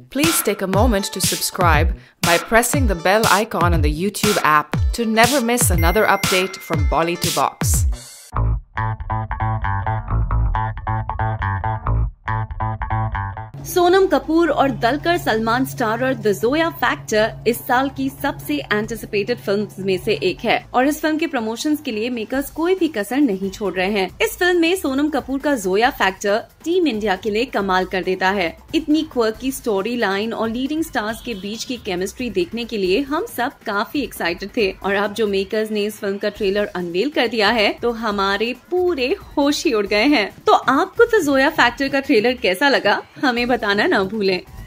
Please take a moment to subscribe by pressing the bell icon on the YouTube app to never miss another update from Bolly to Box. Sonam Kapoor और Dulquer Salmaan starrer the Zoya factor इस साल की सबसे anticipated films में से एक है और इस फिल्म के प्रमोशंस के लिए मेकर्स कोई भी कसर नहीं छोड़ रहे हैं। इस फिल्म में सोनम कपूर का जोया फैक्टर टीम इंडिया के लिए कमाल कर देता है। इतनी क्वर्की स्टोरी लाइन और लीडिंग स्टार्स के बीच की केमिस्ट्री देखने के लिए हम सब काफी एक्साइटेड थे और अब जो मेकर्स ने इस फिल्म का ट्रेलर अनवील कर दिया है तो हमारे पूरे होश ही उड़ गए हैं। तो आपको द जोया फैक्टर का ट्रेलर कैसा लगा, हमें बताना ना भूलें।